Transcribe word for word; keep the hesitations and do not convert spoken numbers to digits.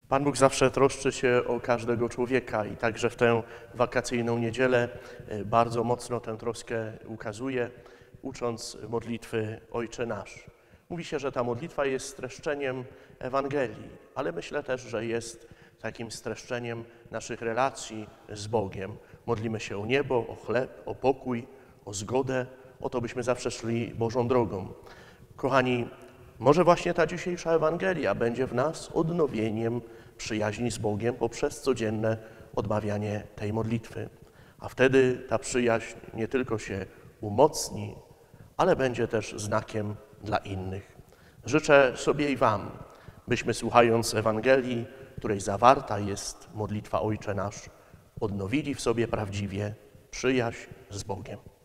Pan Bóg zawsze troszczy się o każdego człowieka i także w tę wakacyjną niedzielę bardzo mocno tę troskę ukazuje, ucząc modlitwy Ojcze Nasz. Mówi się, że ta modlitwa jest streszczeniem Ewangelii, ale myślę też, że jest takim streszczeniem naszych relacji z Bogiem. Modlimy się o niebo, o chleb, o pokój, o zgodę, o to, byśmy zawsze szli Bożą drogą. Kochani, może właśnie ta dzisiejsza Ewangelia będzie w nas odnowieniem przyjaźni z Bogiem poprzez codzienne odmawianie tej modlitwy. A wtedy ta przyjaźń nie tylko się umocni, ale będzie też znakiem dla innych. Życzę sobie i Wam, byśmy słuchając Ewangelii, której zawarta jest modlitwa Ojcze Nasz, odnowili w sobie prawdziwie przyjaźń z Bogiem.